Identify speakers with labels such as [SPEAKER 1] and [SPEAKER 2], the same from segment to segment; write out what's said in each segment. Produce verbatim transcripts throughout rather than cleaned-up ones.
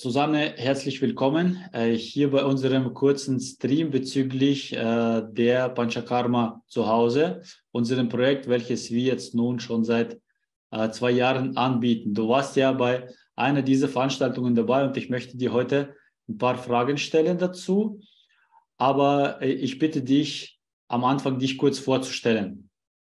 [SPEAKER 1] Susanne, herzlich willkommen äh, hier bei unserem kurzen Stream bezüglich äh, der Panchakarma zu Hause, unserem Projekt, welches wir jetzt nun schon seit äh, zwei Jahren anbieten. Du warst ja bei einer dieser Veranstaltungen dabei und ich möchte dir heute ein paar Fragen stellen dazu, aber äh, ich bitte dich am Anfang, dich kurz vorzustellen.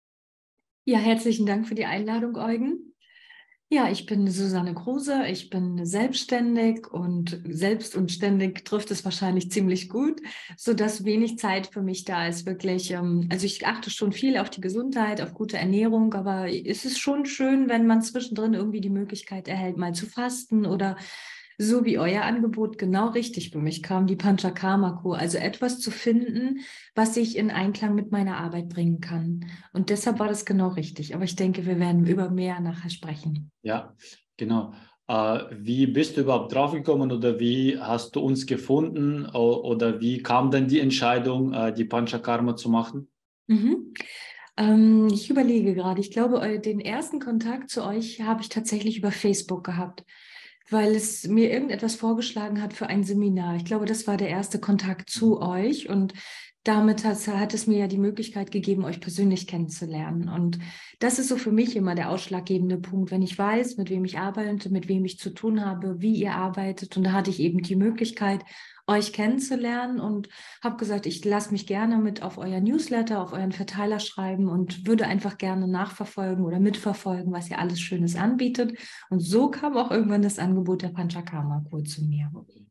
[SPEAKER 2] Ja, herzlichen Dank für die Einladung, Eugen. Ja, ich bin Susanne Kruse, ich bin selbstständig und selbst und ständig trifft es wahrscheinlich ziemlich gut, sodass wenig Zeit für mich da ist, wirklich. Ähm, also ich achte schon viel auf die Gesundheit, auf gute Ernährung, aber es ist schon schön, wenn man zwischendrin irgendwie die Möglichkeit erhält, mal zu fasten oder so wie euer Angebot genau richtig für mich kam, die Panchakarma-Kur, also etwas zu finden, was ich in Einklang mit meiner Arbeit bringen kann. Und deshalb war das genau richtig. Aber ich denke, wir werden über mehr nachher sprechen.
[SPEAKER 1] Ja, genau. Äh, wie bist du überhaupt draufgekommen oder wie hast du uns gefunden o- oder wie kam denn die Entscheidung, äh, die Panchakarma zu machen?
[SPEAKER 2] Mhm. Ähm, ich überlege gerade, ich glaube, eu- den ersten Kontakt zu euch habe ich tatsächlich über Facebook gehabt, weil es mir irgendetwas vorgeschlagen hat für ein Seminar. Ich glaube, das war der erste Kontakt zu euch und damit hat, hat es mir ja die Möglichkeit gegeben, euch persönlich kennenzulernen. Und das ist so für mich immer der ausschlaggebende Punkt, wenn ich weiß, mit wem ich arbeite, mit wem ich zu tun habe, wie ihr arbeitet. Und da hatte ich eben die Möglichkeit, euch kennenzulernen und habe gesagt, ich lasse mich gerne mit auf euer Newsletter, auf euren Verteiler schreiben und würde einfach gerne nachverfolgen oder mitverfolgen, was ihr alles Schönes anbietet. Und so kam auch irgendwann das Angebot der Panchakarma-Kur zu mir.
[SPEAKER 1] Okay.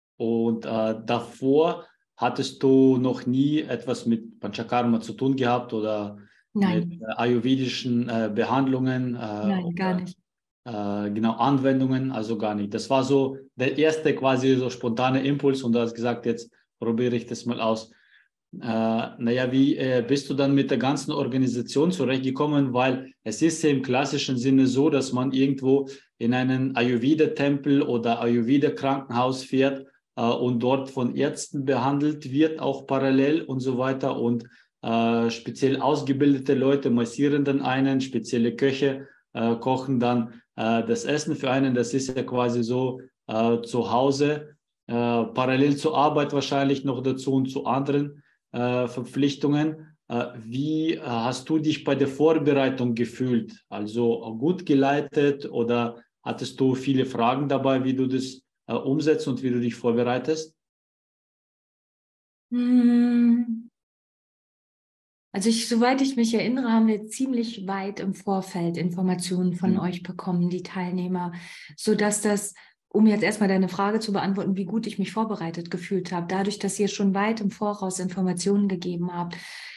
[SPEAKER 1] Und äh, davor hattest du noch nie etwas mit Panchakarma zu tun gehabt oder mit
[SPEAKER 2] Nein,
[SPEAKER 1] äh, ayurvedischen äh, Behandlungen äh,
[SPEAKER 2] nein, gar
[SPEAKER 1] oder
[SPEAKER 2] nicht.
[SPEAKER 1] äh, genau Anwendungen, also gar nicht. Das war so der erste quasi so spontane Impuls und du hast gesagt, jetzt probiere ich das mal aus. Äh, naja, wie äh, bist du dann mit der ganzen Organisation zurechtgekommen? Weil es ist ja im klassischen Sinne so, dass man irgendwo in einen Ayurveda-Tempel oder Ayurveda-Krankenhaus fährt äh, und dort von Ärzten behandelt wird, auch parallel und so weiter. Und äh, speziell ausgebildete Leute massieren dann einen, spezielle Köche äh, kochen dann äh, das Essen für einen. Das ist ja quasi so äh, zu Hause, äh, parallel zur Arbeit wahrscheinlich noch dazu und zu anderen äh, Verpflichtungen. Äh, wie äh, hast du dich bei der Vorbereitung gefühlt? Also gut geleitet oder hattest du viele Fragen dabei, wie du das äh, umsetzt und wie du dich vorbereitest?
[SPEAKER 2] Hm. Also ich, soweit ich mich erinnere, haben wir ziemlich weit im Vorfeld Informationen von
[SPEAKER 1] Mhm.
[SPEAKER 2] euch bekommen, die Teilnehmer, sodass das, um jetzt erstmal deine Frage zu beantworten, wie gut ich mich vorbereitet gefühlt habe, dadurch, dass ihr schon weit im Voraus Informationen gegeben habt.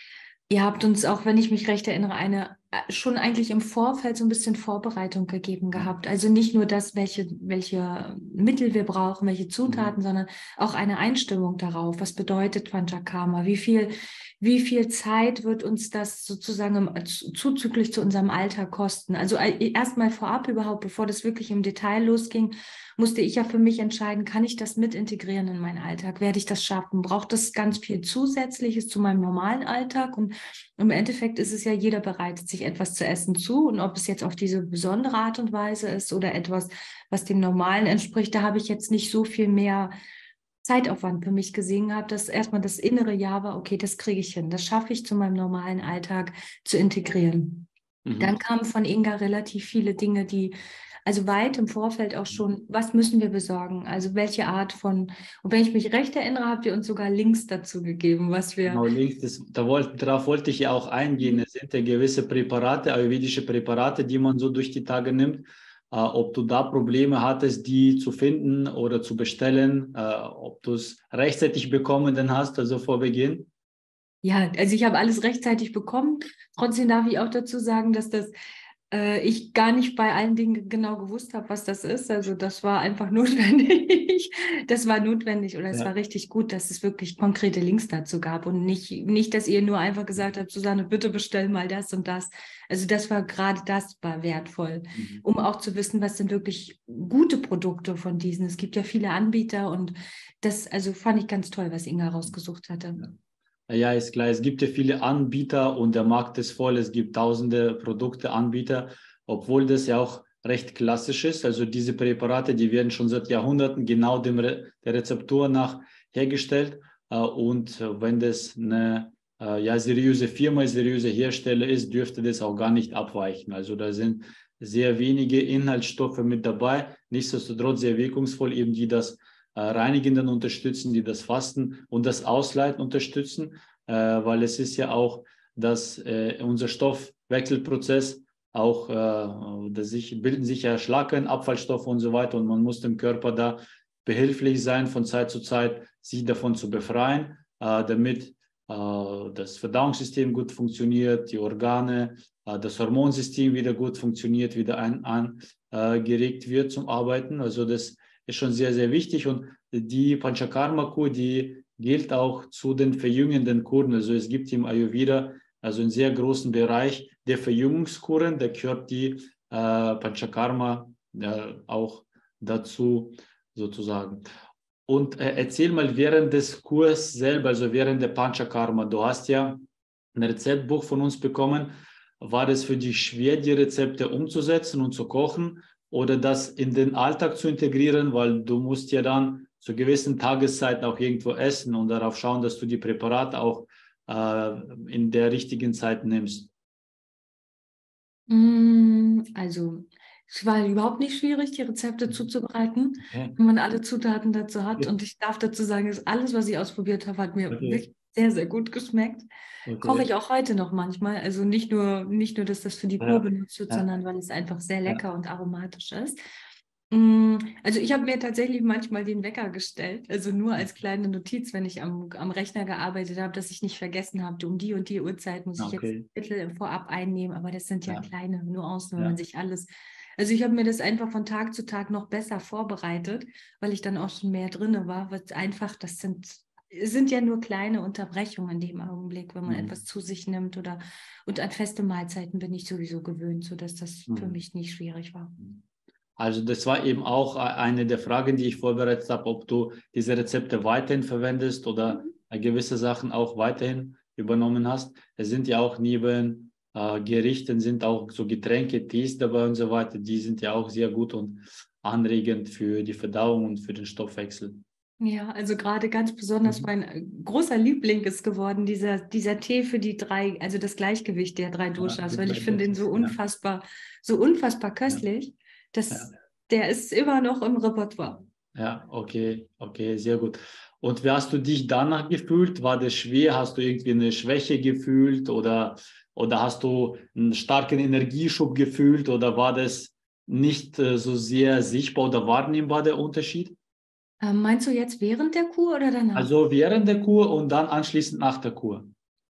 [SPEAKER 2] Ihr habt uns auch, wenn ich mich recht erinnere, eine äh, schon eigentlich im Vorfeld so ein bisschen Vorbereitung gegeben gehabt. Also nicht nur das, welche, welche Mittel wir brauchen, welche
[SPEAKER 1] Mhm.
[SPEAKER 2] Zutaten, sondern auch eine Einstimmung darauf. Was bedeutet Panchakarma? Wie viel wie viel Zeit wird uns das sozusagen im, zuzüglich zu unserem Alltag kosten? Also erstmal vorab überhaupt, bevor das wirklich im Detail losging, musste ich ja für mich entscheiden, kann ich das mit integrieren in meinen Alltag? Werde ich das schaffen? Braucht das ganz viel Zusätzliches zu meinem normalen Alltag? Und im Endeffekt ist es ja, jeder bereitet sich etwas zu essen zu. Und ob es jetzt auf diese besondere Art und Weise ist oder etwas, was dem Normalen entspricht, da habe ich jetzt nicht so viel mehr Zeitaufwand für mich gesehen habe, dass erstmal das innere Ja war, okay, das kriege ich hin, das schaffe ich zu meinem normalen Alltag zu integrieren. Dann
[SPEAKER 1] Mhm.
[SPEAKER 2] kamen von Inga relativ viele Dinge, die, also weit im Vorfeld auch schon, was müssen wir besorgen? Also welche Art von, und wenn ich mich recht erinnere, habt ihr uns sogar Links dazu gegeben, was wir.
[SPEAKER 1] Genau, links, das, da wollt, darauf wollte ich ja auch eingehen. Es sind ja gewisse Präparate, ayurvedische Präparate, die man so durch die Tage nimmt. Äh, ob du da Probleme hattest, die zu finden oder zu bestellen, äh, ob du es rechtzeitig bekommen dann hast, also vor Beginn.
[SPEAKER 2] Ja, also ich habe alles rechtzeitig bekommen. Trotzdem darf ich auch dazu sagen, dass das äh, ich gar nicht bei allen Dingen genau gewusst habe, was das ist. Also das war einfach notwendig. Das war notwendig oder es war
[SPEAKER 1] Ja.
[SPEAKER 2] richtig gut, dass es wirklich konkrete Links dazu gab und nicht, nicht, dass ihr nur einfach gesagt habt, Susanne, bitte bestell mal das und das. Also das war gerade das war wertvoll,
[SPEAKER 1] Mhm.
[SPEAKER 2] um auch zu wissen, was sind wirklich gute Produkte von diesen. Es gibt ja viele Anbieter und das, also fand ich ganz toll, was Inga rausgesucht hatte.
[SPEAKER 1] Ja. Ja, ist klar. Es gibt ja viele Anbieter und der Markt ist voll. Es gibt tausende Produkte, Anbieter, obwohl das ja auch recht klassisch ist. Also diese Präparate, die werden schon seit Jahrhunderten genau dem Re der Rezeptur nach hergestellt. Äh, und wenn das eine äh, ja, seriöse Firma, seriöse Hersteller ist, dürfte das auch gar nicht abweichen. Also da sind sehr wenige Inhaltsstoffe mit dabei, nichtsdestotrotz sehr wirkungsvoll, eben die das äh, Reinigenden unterstützen, die das Fasten und das Ausleiten unterstützen, äh, weil es ist ja auch, dass äh, unser Stoffwechselprozess auch, äh, dass sich, bilden sich ja Schlacken, Abfallstoffe und so weiter und man muss dem Körper da behilflich sein, von Zeit zu Zeit sich davon zu befreien, äh, damit äh, das Verdauungssystem gut funktioniert, die Organe, das Hormonsystem wieder gut funktioniert, wieder angeregt äh, wird zum Arbeiten. Also das ist schon sehr, sehr wichtig. Und die Panchakarma-Kur, die gilt auch zu den verjüngenden Kuren. Also es gibt im Ayurveda also einen sehr großen Bereich der Verjüngungskuren. Da gehört die äh, Panchakarma äh, auch dazu sozusagen. Und äh, erzähl mal während des Kurs selber, also während der Panchakarma, du hast ja ein Rezeptbuch von uns bekommen. War es für dich schwer, die Rezepte umzusetzen und zu kochen oder das in den Alltag zu integrieren, weil du musst ja dann zu gewissen Tageszeiten auch irgendwo essen und darauf schauen, dass du die Präparate auch äh, in der richtigen Zeit nimmst?
[SPEAKER 2] Also, es war überhaupt nicht schwierig, die Rezepte zuzubereiten,
[SPEAKER 1] Okay.
[SPEAKER 2] wenn man alle Zutaten dazu hat.
[SPEAKER 1] Okay.
[SPEAKER 2] Und ich darf dazu sagen, dass alles, was ich ausprobiert habe, hat mir
[SPEAKER 1] Okay.
[SPEAKER 2] wirklich sehr, sehr gut geschmeckt.
[SPEAKER 1] Okay.
[SPEAKER 2] Koche ich auch heute noch manchmal. Also nicht nur, nicht nur, dass das für die Kur
[SPEAKER 1] Ja.
[SPEAKER 2] benutzt wird,
[SPEAKER 1] Ja.
[SPEAKER 2] sondern weil es einfach sehr lecker
[SPEAKER 1] Ja.
[SPEAKER 2] und aromatisch ist. Also ich habe mir tatsächlich manchmal den Wecker gestellt, also nur als kleine Notiz, wenn ich am, am Rechner gearbeitet habe, dass ich nicht vergessen habe, um die und die Uhrzeit muss ich jetzt
[SPEAKER 1] Okay.
[SPEAKER 2] Viertel im Vorab einnehmen, aber das sind ja,
[SPEAKER 1] Ja.
[SPEAKER 2] kleine Nuancen, wenn
[SPEAKER 1] Ja.
[SPEAKER 2] man sich alles, also ich habe mir das einfach von Tag zu Tag noch besser vorbereitet, weil ich dann auch schon mehr drin war, was einfach, das sind, sind ja nur kleine Unterbrechungen in dem Augenblick, wenn man
[SPEAKER 1] Mhm.
[SPEAKER 2] etwas zu sich nimmt oder, und an feste Mahlzeiten bin ich sowieso gewöhnt, sodass das
[SPEAKER 1] Mhm.
[SPEAKER 2] für mich nicht schwierig war.
[SPEAKER 1] Also das war eben auch eine der Fragen, die ich vorbereitet habe, ob du diese Rezepte weiterhin verwendest oder gewisse Sachen auch weiterhin übernommen hast. Es sind ja auch neben äh, Gerichten sind auch so Getränke, Tees dabei und so weiter. Die sind ja auch sehr gut und anregend für die Verdauung und für den Stoffwechsel.
[SPEAKER 2] Ja, also gerade ganz besonders
[SPEAKER 1] Mhm.
[SPEAKER 2] mein großer Liebling ist geworden, dieser, dieser Tee für die drei, also das Gleichgewicht der drei Doshas,
[SPEAKER 1] Ja,
[SPEAKER 2] weil ich finde ihn so
[SPEAKER 1] ja.
[SPEAKER 2] unfassbar, so unfassbar köstlich, dass
[SPEAKER 1] Ja.
[SPEAKER 2] der ist immer noch im Repertoire.
[SPEAKER 1] Ja, okay, okay, sehr gut. Und wie hast du dich danach gefühlt? War das schwer? Hast du irgendwie eine Schwäche gefühlt oder, oder hast du einen starken Energieschub gefühlt oder war das nicht äh, so sehr sichtbar oder wahrnehmbar der Unterschied?
[SPEAKER 2] Ähm, meinst du jetzt während der Kur oder danach?
[SPEAKER 1] Also während der Kur und dann anschließend nach der Kur.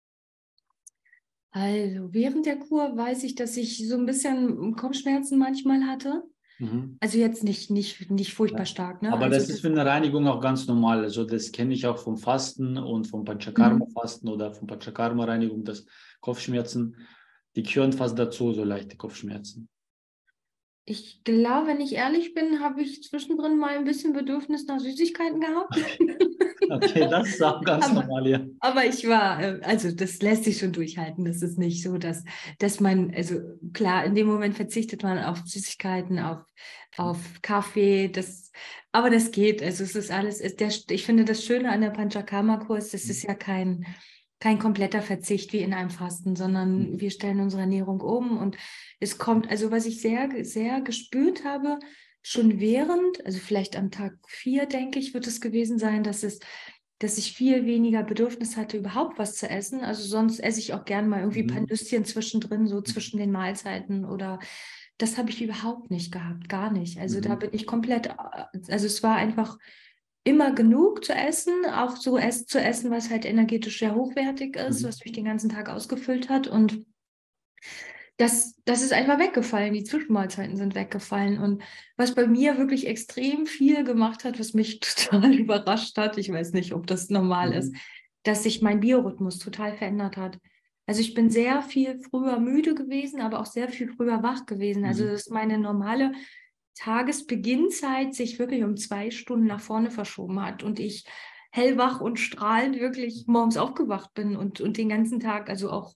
[SPEAKER 2] Also während der Kur weiß ich, dass ich so ein bisschen Kopfschmerzen manchmal hatte.
[SPEAKER 1] Mhm.
[SPEAKER 2] Also jetzt nicht, nicht, nicht furchtbar
[SPEAKER 1] Ja.
[SPEAKER 2] stark, ne?
[SPEAKER 1] Aber
[SPEAKER 2] Also
[SPEAKER 1] das ist für
[SPEAKER 2] das,
[SPEAKER 1] eine Reinigung auch ganz normal. Also das kenne ich auch vom Fasten und vom
[SPEAKER 2] mhm.
[SPEAKER 1] Panchakarma-Fasten oder vom Panchakarma-Reinigung, dass Kopfschmerzen, die gehören fast dazu, so leichte Kopfschmerzen.
[SPEAKER 2] Ich glaube, wenn ich ehrlich bin, habe ich zwischendrin mal ein bisschen Bedürfnis nach Süßigkeiten gehabt.
[SPEAKER 1] Okay, das ist auch ganz
[SPEAKER 2] aber,
[SPEAKER 1] normal, ja.
[SPEAKER 2] aber ich war, äh, also das lässt sich schon durchhalten. Das ist nicht so, dass, dass man, also klar, in dem Moment verzichtet man auf Süßigkeiten, auf, auf Kaffee, das, aber das geht. Also es ist alles, ist der, ich finde das Schöne an der Panchakarma-Kurs, das ist ja kein, kein kompletter Verzicht wie in einem Fasten, sondern wir stellen unsere Ernährung um und es kommt, also was ich sehr, sehr gespürt habe, schon während, also vielleicht am Tag vier, denke ich, wird es gewesen sein, dass es, dass ich viel weniger Bedürfnis hatte, überhaupt was zu essen. Also sonst esse ich auch gern mal irgendwie ein paar
[SPEAKER 1] Mhm.
[SPEAKER 2] Nüsschen zwischendrin, so zwischen den Mahlzeiten oder das habe ich überhaupt nicht gehabt, gar nicht. Also da
[SPEAKER 1] Mhm.
[SPEAKER 2] bin ich komplett, also es war einfach immer genug zu essen, auch so es, zu essen, was halt energetisch sehr hochwertig ist,
[SPEAKER 1] Mhm.
[SPEAKER 2] was mich den ganzen Tag ausgefüllt hat und das, das ist einfach weggefallen. Die Zwischenmahlzeiten sind weggefallen. Und was bei mir wirklich extrem viel gemacht hat, was mich total überrascht hat, ich weiß nicht, ob das normal ist,
[SPEAKER 1] Mhm.
[SPEAKER 2] dass sich mein Biorhythmus total verändert hat. Also ich bin sehr viel früher müde gewesen, aber auch sehr viel früher wach gewesen. Also
[SPEAKER 1] Mhm.
[SPEAKER 2] dass meine normale Tagesbeginnzeit sich wirklich um zwei Stunden nach vorne verschoben hat und ich hellwach und strahlend wirklich morgens aufgewacht bin und, und den ganzen Tag, also auch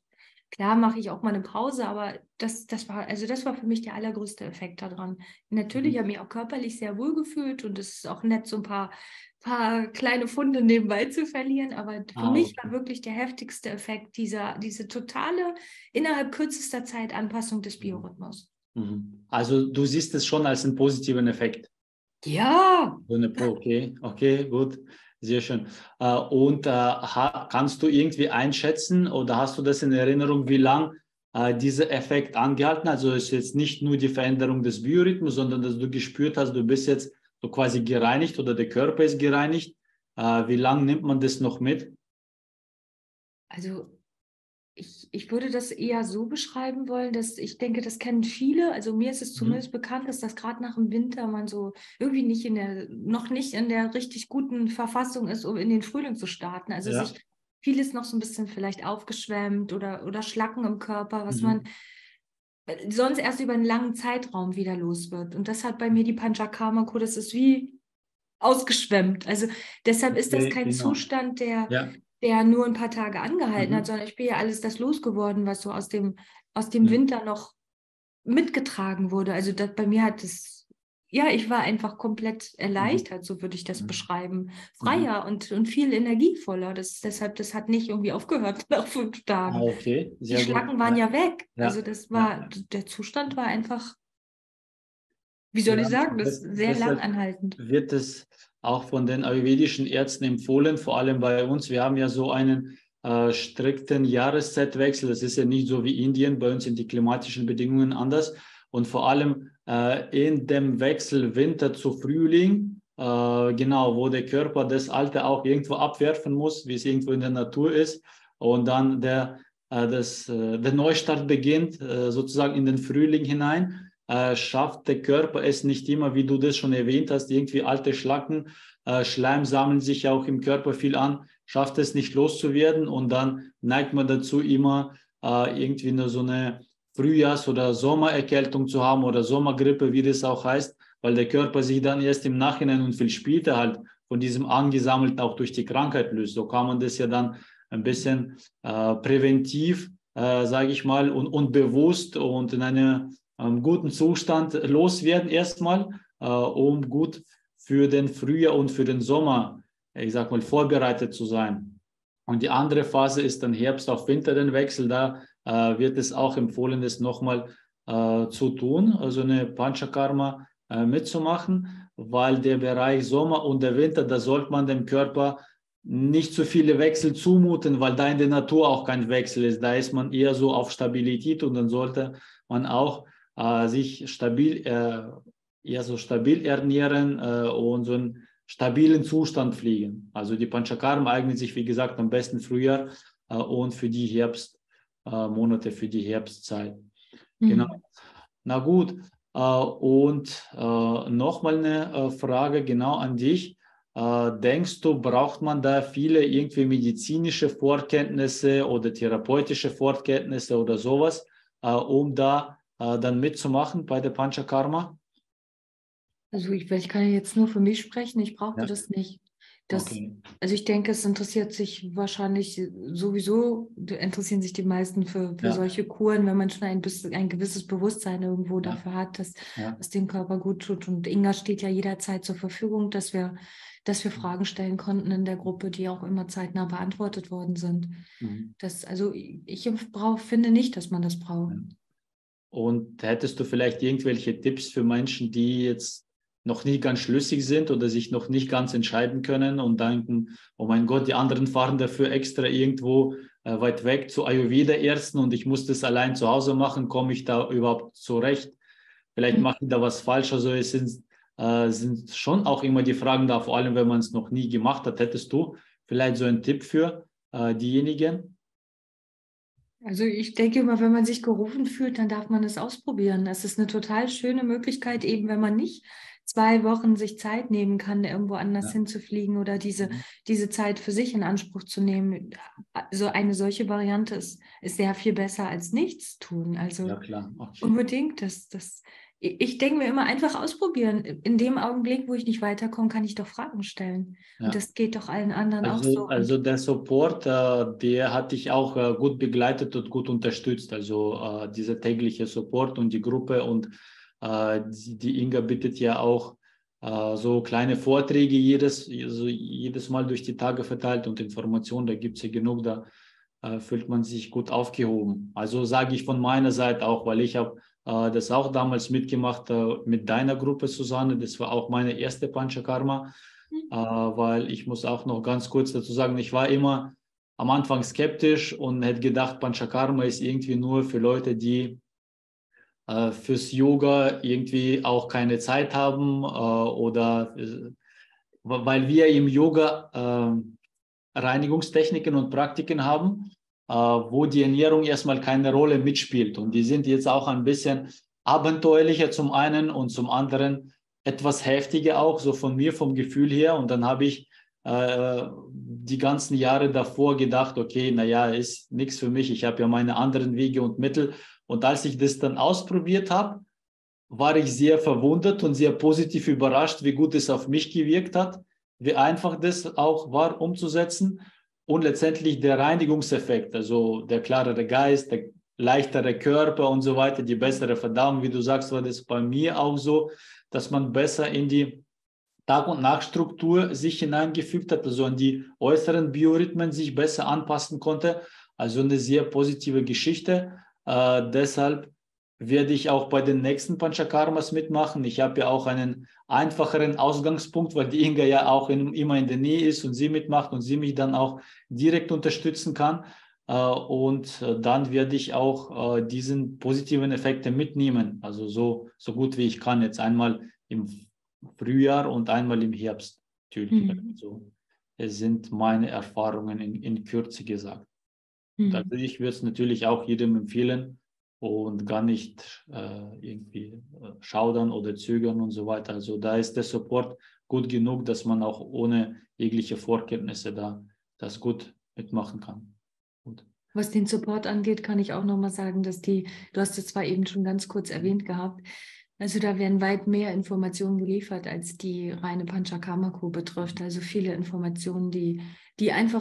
[SPEAKER 2] Klar mache ich auch mal eine Pause, aber das, das war, also das war für mich der allergrößte Effekt daran. Natürlich
[SPEAKER 1] Mhm.
[SPEAKER 2] habe ich mich auch körperlich sehr wohl gefühlt und es ist auch nett, so ein paar, paar kleine Funde nebenbei zu verlieren, aber für
[SPEAKER 1] Ah,
[SPEAKER 2] mich war
[SPEAKER 1] okay.
[SPEAKER 2] wirklich der heftigste Effekt dieser, diese totale, innerhalb kürzester Zeit Anpassung des
[SPEAKER 1] Mhm.
[SPEAKER 2] Biorhythmus.
[SPEAKER 1] Mhm. Also du siehst es schon als einen positiven Effekt.
[SPEAKER 2] Ja,
[SPEAKER 1] So eine Pro, okay, okay, gut, sehr schön. Äh, und äh, ha, kannst du irgendwie einschätzen oder hast du das in Erinnerung, wie lang äh, dieser Effekt angehalten hat? Also es ist jetzt nicht nur die Veränderung des Biorhythmus, sondern dass du gespürt hast, du bist jetzt so quasi gereinigt oder der Körper ist gereinigt. Äh, wie lange nimmt man das noch mit?
[SPEAKER 2] also Ich, ich würde das eher so beschreiben wollen, dass ich denke, das kennen viele. Also mir ist es
[SPEAKER 1] Mhm.
[SPEAKER 2] zumindest bekannt, dass das gerade nach dem Winter man so irgendwie nicht in der, noch nicht in der richtig guten Verfassung ist, um in den Frühling zu starten. Also
[SPEAKER 1] Ja.
[SPEAKER 2] sich vieles noch so ein bisschen vielleicht aufgeschwemmt oder, oder Schlacken im Körper, was man
[SPEAKER 1] Mhm.
[SPEAKER 2] sonst erst über einen langen Zeitraum wieder los wird. Und das hat bei mir die Panchakarma-Kur, das ist wie ausgeschwemmt. Also deshalb ist das
[SPEAKER 1] Okay,
[SPEAKER 2] kein
[SPEAKER 1] genau.
[SPEAKER 2] Zustand, der,
[SPEAKER 1] Ja.
[SPEAKER 2] der nur ein paar Tage angehalten hat,
[SPEAKER 1] Mhm.
[SPEAKER 2] sondern ich bin ja alles das losgeworden, was so aus dem, aus dem
[SPEAKER 1] Ja.
[SPEAKER 2] Winter noch mitgetragen wurde. Also das, bei mir hat es, ja, ich war einfach komplett
[SPEAKER 1] Mhm.
[SPEAKER 2] erleichtert, so würde ich das
[SPEAKER 1] Mhm.
[SPEAKER 2] beschreiben.
[SPEAKER 1] Mhm.
[SPEAKER 2] Freier und, und viel energievoller. Das, deshalb, das hat nicht irgendwie aufgehört nach fünf
[SPEAKER 1] Ah,
[SPEAKER 2] Tagen.
[SPEAKER 1] okay,
[SPEAKER 2] Die
[SPEAKER 1] sehr gut.
[SPEAKER 2] Schlacken waren
[SPEAKER 1] Ja,
[SPEAKER 2] ja weg. Also
[SPEAKER 1] ja,
[SPEAKER 2] das
[SPEAKER 1] ja.
[SPEAKER 2] war, der Zustand war einfach, wie soll
[SPEAKER 1] Ja,
[SPEAKER 2] ich sagen, das
[SPEAKER 1] das,
[SPEAKER 2] sehr lang
[SPEAKER 1] deshalb
[SPEAKER 2] anhaltend.
[SPEAKER 1] wird es auch von den ayurvedischen Ärzten empfohlen, vor allem bei uns. Wir haben ja so einen äh, strikten Jahreszeitwechsel. Das ist ja nicht so wie Indien. Bei uns sind die klimatischen Bedingungen anders. Und vor allem äh, in dem Wechsel Winter zu Frühling, äh, genau, wo der Körper das Alte auch irgendwo abwerfen muss, wie es irgendwo in der Natur ist. Und dann der, äh, das, äh, der Neustart beginnt, äh, sozusagen in den Frühling hinein äh, schafft der Körper es nicht immer, wie du das schon erwähnt hast, irgendwie alte Schlacken, äh, Schleim sammeln sich ja auch im Körper viel an, schafft es nicht loszuwerden und dann neigt man dazu immer äh, irgendwie nur so eine Frühjahrs- oder Sommererkältung zu haben oder Sommergrippe, wie das auch heißt, weil der Körper sich dann erst im Nachhinein und viel später halt von diesem Angesammelten auch durch die Krankheit löst. So kann man das ja dann ein bisschen äh, präventiv, äh, sage ich mal, und, und bewusst und in eine ähm, guten Zustand loswerden erstmal, äh, um gut für den Frühjahr und für den Sommer, ich sag mal, vorbereitet zu sein. Und die andere Phase ist dann Herbst auf Winter, den Wechsel. Da äh, wird es auch empfohlen, das nochmal äh, zu tun, also eine Panchakarma äh, mitzumachen, weil der Bereich Sommer und der Winter, da sollte man dem Körper nicht zu viele Wechsel zumuten, weil da in der Natur auch kein Wechsel ist. Da ist man eher so auf Stabilität und dann sollte man auch äh, sich stabil, äh, eher so stabil ernähren äh, und so einen stabilen Zustand fliegen. Also die Panchakarma eignet sich, wie gesagt, am besten Frühjahr äh, und für die Herbstmonate, äh, für die Herbstzeit. Genau.
[SPEAKER 2] Hm.
[SPEAKER 1] Na gut. Äh, und äh, nochmal eine äh, Frage genau an dich. Äh, denkst du, braucht man da viele irgendwie medizinische Vorkenntnisse oder therapeutische Vorkenntnisse oder sowas, äh, um da äh, dann mitzumachen bei der Panchakarma?
[SPEAKER 2] Also ich, ich kann ja jetzt nur für mich sprechen, ich brauchte
[SPEAKER 1] Ja,
[SPEAKER 2] das nicht. Das,
[SPEAKER 1] okay.
[SPEAKER 2] also ich denke, es interessiert sich wahrscheinlich sowieso, interessieren sich die meisten für, für
[SPEAKER 1] Ja,
[SPEAKER 2] solche Kuren, wenn man schon ein, bisschen, ein gewisses Bewusstsein irgendwo
[SPEAKER 1] ja,
[SPEAKER 2] dafür hat, dass
[SPEAKER 1] ja.
[SPEAKER 2] was dem Körper gut tut. Und Inga steht ja jederzeit zur Verfügung, dass wir, dass wir Fragen stellen konnten in der Gruppe, die auch immer zeitnah beantwortet worden sind.
[SPEAKER 1] Mhm.
[SPEAKER 2] Das, also ich brauch, finde nicht, dass man das
[SPEAKER 1] Ja.
[SPEAKER 2] braucht.
[SPEAKER 1] Und hättest du vielleicht irgendwelche Tipps für Menschen, die jetzt noch nicht ganz schlüssig sind oder sich noch nicht ganz entscheiden können und denken, oh mein Gott, die anderen fahren dafür extra irgendwo äh, weit weg zu Ayurveda-Ärzten und ich muss das allein zu Hause machen, komme ich da überhaupt zurecht? Vielleicht mache ich da was falsch. Also es sind, äh, sind schon auch immer die Fragen da, vor allem wenn man es noch nie gemacht hat. Hättest du vielleicht so einen Tipp für äh, diejenigen?
[SPEAKER 2] Also ich denke immer, wenn man sich gerufen fühlt, dann darf man es ausprobieren. Das ist eine total schöne Möglichkeit, eben wenn man nicht zwei Wochen sich Zeit nehmen kann, irgendwo anders
[SPEAKER 1] Ja.
[SPEAKER 2] hinzufliegen oder diese,
[SPEAKER 1] Mhm.
[SPEAKER 2] diese Zeit für sich in Anspruch zu nehmen. Also eine solche Variante ist, ist sehr viel besser als nichts tun.
[SPEAKER 1] Ja,
[SPEAKER 2] Also
[SPEAKER 1] klar. Okay.
[SPEAKER 2] unbedingt, das, das, ich, ich denke mir immer einfach ausprobieren. In dem Augenblick, wo ich nicht weiterkomme, kann ich doch Fragen stellen.
[SPEAKER 1] Ja.
[SPEAKER 2] Und das geht doch allen anderen auch
[SPEAKER 1] Also,
[SPEAKER 2] so.
[SPEAKER 1] also
[SPEAKER 2] Und
[SPEAKER 1] der Support, äh, der hat dich auch äh, gut begleitet und gut unterstützt. Also äh, dieser tägliche Support und die Gruppe und äh, die, die Inga bietet ja auch äh, so kleine Vorträge jedes, also jedes Mal durch die Tage verteilt und Informationen, da gibt es ja genug, da äh, fühlt man sich gut aufgehoben. Also sage ich von meiner Seite auch, weil ich habe äh, das auch damals mitgemacht äh, mit deiner Gruppe, Susanne. Das war auch meine erste Panchakarma, äh, weil ich muss auch noch ganz kurz dazu sagen, ich war immer am Anfang skeptisch und hätte gedacht, Panchakarma ist irgendwie nur für Leute, die äh, fürs Yoga irgendwie auch keine Zeit haben äh, oder äh, weil wir im Yoga äh, Reinigungstechniken und Praktiken haben, äh, wo die Ernährung erstmal keine Rolle mitspielt. Und die sind jetzt auch ein bisschen abenteuerlicher zum einen und zum anderen etwas heftiger auch, so von mir, vom Gefühl her. Und dann habe ich äh, die ganzen Jahre davor gedacht, okay, naja, ist nichts für mich. Ich habe ja meine anderen Wege und Mittel. Und als ich das dann ausprobiert habe, war ich sehr verwundert und sehr positiv überrascht, wie gut es auf mich gewirkt hat, wie einfach das auch war umzusetzen und letztendlich der Reinigungseffekt, also der klarere Geist, der leichtere Körper und so weiter, die bessere Verdauung, wie du sagst, war das bei mir auch so, dass man besser in die Tag- und Nachtstruktur sich hineingefügt hat, also an die äußeren Biorhythmen sich besser anpassen konnte. Also eine sehr positive Geschichte. Äh, deshalb werde ich auch bei den nächsten Panchakarmas mitmachen. Ich habe ja auch einen einfacheren Ausgangspunkt, weil die Inga ja auch in, immer in der Nähe ist und sie mitmacht und sie mich dann auch direkt unterstützen kann. Äh, und äh, dann werde ich auch äh, diesen positiven Effekte mitnehmen. Also so, so gut wie ich kann. Jetzt einmal im Frühjahr und einmal im Herbst. Natürlich.
[SPEAKER 2] Mhm.
[SPEAKER 1] Also, es sind meine Erfahrungen in, in Kürze gesagt. Und
[SPEAKER 2] Mhm.
[SPEAKER 1] also ich würde es natürlich auch jedem empfehlen und gar nicht äh, irgendwie äh, schaudern oder zögern und so weiter. Also da ist der Support gut genug, dass man auch ohne jegliche Vorkenntnisse da das gut mitmachen kann. Gut.
[SPEAKER 2] Was den Support angeht, kann ich auch nochmal sagen, dass die, du hast es zwar eben schon ganz kurz erwähnt gehabt, also da werden weit mehr Informationen geliefert, als die reine Panchakarma-Kur betrifft. Also viele Informationen, die, die einfach,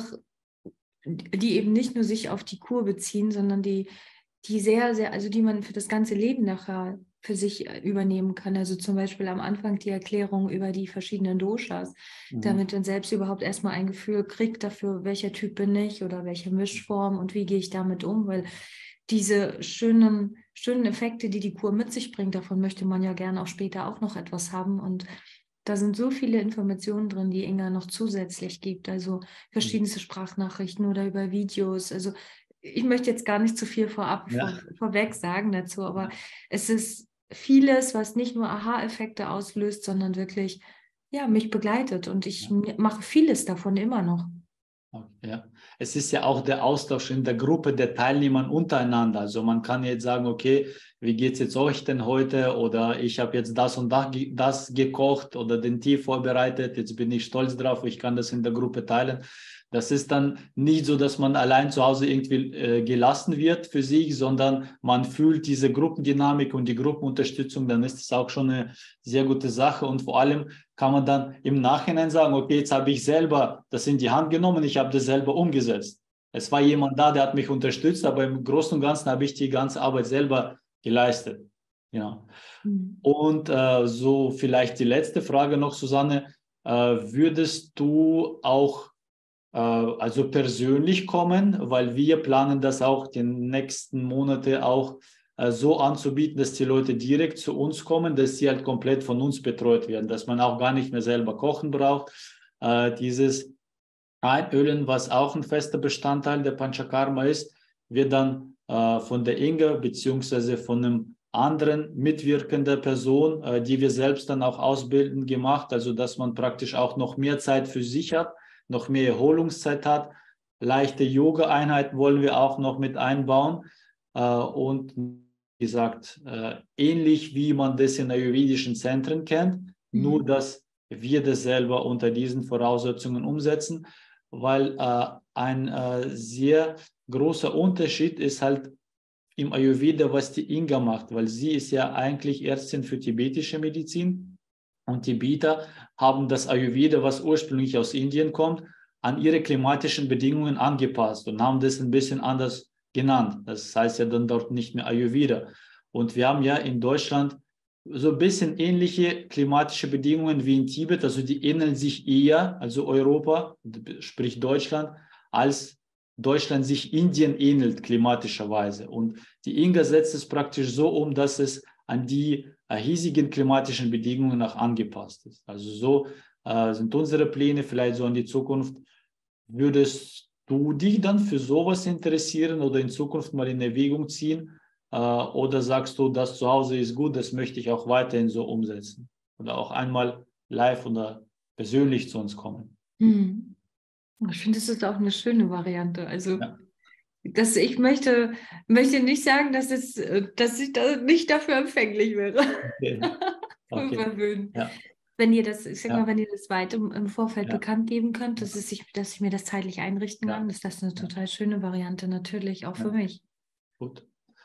[SPEAKER 2] die eben nicht nur sich auf die Kur beziehen, sondern die, die sehr, sehr, also die man für das ganze Leben nachher für sich übernehmen kann. Also zum Beispiel am Anfang die Erklärung über die verschiedenen Doshas,
[SPEAKER 1] Mhm.
[SPEAKER 2] damit man selbst überhaupt erstmal ein Gefühl kriegt dafür, welcher Typ bin ich oder welche Mischform und wie gehe ich damit um, weil diese schönen, schönen Effekte, die die Kur mit sich bringt, davon möchte man ja gerne auch später auch noch etwas haben und da sind so viele Informationen drin, die Inga noch zusätzlich gibt, also verschiedenste Sprachnachrichten oder über Videos, also ich möchte jetzt gar nicht zu viel vorab
[SPEAKER 1] Ja.
[SPEAKER 2] vor, vorweg sagen dazu, aber
[SPEAKER 1] Ja.
[SPEAKER 2] es ist vieles, was nicht nur Aha-Effekte auslöst, sondern wirklich ja, mich begleitet und ich
[SPEAKER 1] Ja.
[SPEAKER 2] mache vieles davon immer noch.
[SPEAKER 1] Ja, es ist ja auch der Austausch in der Gruppe der Teilnehmer untereinander. Also man kann jetzt sagen, okay, wie geht es jetzt euch denn heute? Oder ich habe jetzt das und das gekocht oder den Tee vorbereitet. Jetzt bin ich stolz drauf, ich kann das in der Gruppe teilen. Das ist dann nicht so, dass man allein zu Hause irgendwie äh, gelassen wird für sich, sondern man fühlt diese Gruppendynamik und die Gruppenunterstützung. Dann ist es auch schon eine sehr gute Sache. Und vor allem kann man dann im Nachhinein sagen, okay, jetzt habe ich selber das in die Hand genommen, ich habe das selber umgesetzt. Es war jemand da, der hat mich unterstützt, aber im Großen und Ganzen habe ich die ganze Arbeit selber geleistet. Ja.
[SPEAKER 2] Mhm.
[SPEAKER 1] Und äh, so vielleicht die letzte Frage noch, Susanne. Äh, würdest du auch äh, also persönlich kommen, weil wir planen das auch die nächsten Monate auch äh, so anzubieten, dass die Leute direkt zu uns kommen, dass sie halt komplett von uns betreut werden, dass man auch gar nicht mehr selber kochen braucht. Äh, dieses Einölen, was auch ein fester Bestandteil der Panchakarma ist, wird dann äh, von der Inga beziehungsweise von einem anderen mitwirkender Person, äh, die wir selbst dann auch ausbilden, gemacht, also dass man praktisch auch noch mehr Zeit für sich hat, noch mehr Erholungszeit hat. Leichte Yoga-Einheiten wollen wir auch noch mit einbauen äh, und wie gesagt, äh, ähnlich wie man das in ayurvedischen Zentren kennt,
[SPEAKER 2] Mhm.
[SPEAKER 1] nur dass wir das selber unter diesen Voraussetzungen umsetzen, weil äh, ein äh, sehr großer Unterschied ist halt im Ayurveda, was die Inga macht, weil sie ist ja eigentlich Ärztin für tibetische Medizin und Tibeter haben das Ayurveda, was ursprünglich aus Indien kommt, an ihre klimatischen Bedingungen angepasst und haben das ein bisschen anders genannt. Das heißt ja dann dort nicht mehr Ayurveda. Und wir haben ja in Deutschland so ein bisschen ähnliche klimatische Bedingungen wie in Tibet, also die ähneln sich eher, also Europa, sprich Deutschland, als Deutschland sich Indien ähnelt klimatischerweise. Und die Inga setzt es praktisch so um, dass es an die äh, hiesigen klimatischen Bedingungen auch angepasst ist. Also so äh, sind unsere Pläne vielleicht so in die Zukunft. Würdest du dich dann für sowas interessieren oder in Zukunft mal in Erwägung ziehen? Äh, oder sagst du, das zu Hause ist gut, das möchte ich auch weiterhin so umsetzen? Oder auch einmal live oder persönlich zu uns kommen?
[SPEAKER 2] Hm. Ich finde, das ist auch eine schöne Variante. Also,
[SPEAKER 1] Ja.
[SPEAKER 2] dass ich möchte, möchte nicht sagen, dass, es, äh, dass ich da nicht dafür empfänglich wäre.
[SPEAKER 1] Okay.
[SPEAKER 2] Für
[SPEAKER 1] Okay.
[SPEAKER 2] Verwöhnen.
[SPEAKER 1] Ja.
[SPEAKER 2] Wenn ihr das, ich sag mal,
[SPEAKER 1] Ja.
[SPEAKER 2] wenn ihr das weit im, im Vorfeld
[SPEAKER 1] Ja.
[SPEAKER 2] bekannt geben könnt,
[SPEAKER 1] Ja.
[SPEAKER 2] dass, es sich, dass ich mir das zeitlich einrichten
[SPEAKER 1] Ja.
[SPEAKER 2] kann, ist das eine
[SPEAKER 1] Ja.
[SPEAKER 2] total schöne Variante, natürlich auch für
[SPEAKER 1] Ja.
[SPEAKER 2] mich.
[SPEAKER 1] Gut.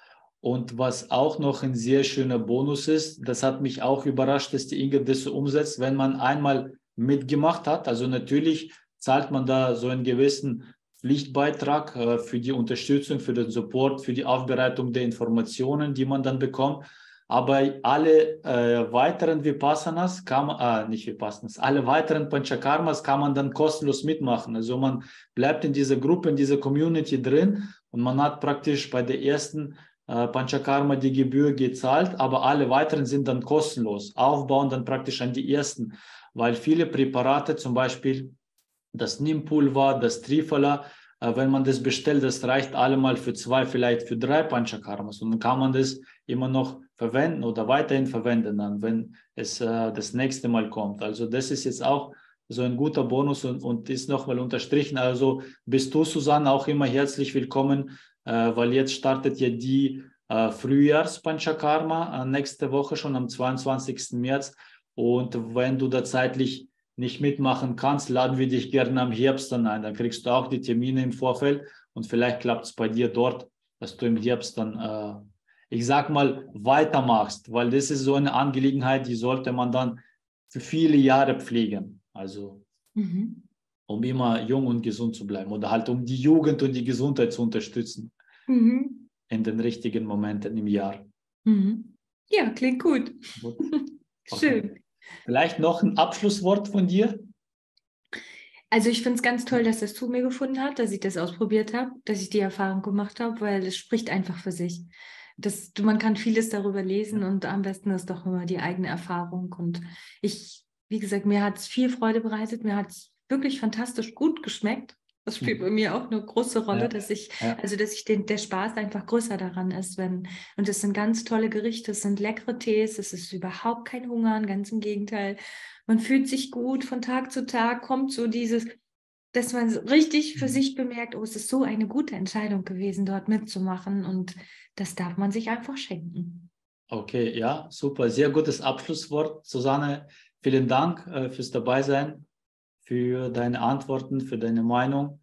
[SPEAKER 1] Und was auch noch ein sehr schöner Bonus ist, das hat mich auch überrascht, dass die Inga das so umsetzt, wenn man einmal mitgemacht hat. Also natürlich zahlt man da so einen gewissen Pflichtbeitrag äh, für die Unterstützung, für den Support, für die Aufbereitung der Informationen, die man dann bekommt. Aber alle äh, weiteren Vipassanas kann man, äh, nicht Vipassanas, alle weiteren Panchakarmas kann man dann kostenlos mitmachen. Also man bleibt in dieser Gruppe, in dieser Community drin und man hat praktisch bei der ersten äh, Panchakarma die Gebühr gezahlt, aber alle weiteren sind dann kostenlos, aufbauen dann praktisch an die ersten, weil viele Präparate, zum Beispiel das Nimpulver, das Triphala, äh, wenn man das bestellt, das reicht allemal für zwei, vielleicht für drei Panchakarmas und dann kann man das immer noch verwenden oder weiterhin verwenden, dann, wenn es äh, das nächste Mal kommt. Also das ist jetzt auch so ein guter Bonus und, und ist nochmal unterstrichen. Also bist du, Susanne, auch immer herzlich willkommen, äh, weil jetzt startet ja die äh, Frühjahrs-Panchakarma äh, nächste Woche schon am zweiundzwanzigsten März. Und wenn du da zeitlich nicht mitmachen kannst, laden wir dich gerne am Herbst dann ein. Dann kriegst du auch die Termine im Vorfeld und vielleicht klappt es bei dir dort, dass du im Herbst dann, äh, ich sag mal, weitermachst, weil das ist so eine Angelegenheit, die sollte man dann für viele Jahre pflegen. Also
[SPEAKER 2] Mhm.
[SPEAKER 1] um immer jung und gesund zu bleiben oder halt um die Jugend und die Gesundheit zu unterstützen
[SPEAKER 2] Mhm.
[SPEAKER 1] in den richtigen Momenten im Jahr.
[SPEAKER 2] Mhm. Ja, klingt gut.
[SPEAKER 1] Gut. Okay.
[SPEAKER 2] Schön.
[SPEAKER 1] Vielleicht noch ein Abschlusswort von dir?
[SPEAKER 2] Also ich finde es ganz toll, dass das zu mir gefunden hat, dass ich das ausprobiert habe, dass ich die Erfahrung gemacht habe, weil es spricht einfach für sich. Das, du, man kann vieles darüber lesen und am besten ist doch immer die eigene Erfahrung. Und ich, wie gesagt, mir hat es viel Freude bereitet, mir hat es wirklich fantastisch gut geschmeckt. Das spielt bei mir auch eine große Rolle,
[SPEAKER 1] Ja,
[SPEAKER 2] dass ich,
[SPEAKER 1] ja.
[SPEAKER 2] also dass ich den, der Spaß einfach größer daran ist, wenn, und es sind ganz tolle Gerichte, es sind leckere Tees, es ist überhaupt kein Hungern, ganz im Gegenteil. Man fühlt sich gut von Tag zu Tag, kommt so dieses, dass man richtig für sich bemerkt, oh, es ist so eine gute Entscheidung gewesen, dort mitzumachen und das darf man sich einfach schenken.
[SPEAKER 1] Okay, ja, super. Sehr gutes Abschlusswort. Susanne, vielen Dank äh, fürs Dabeisein, für deine Antworten, für deine Meinung.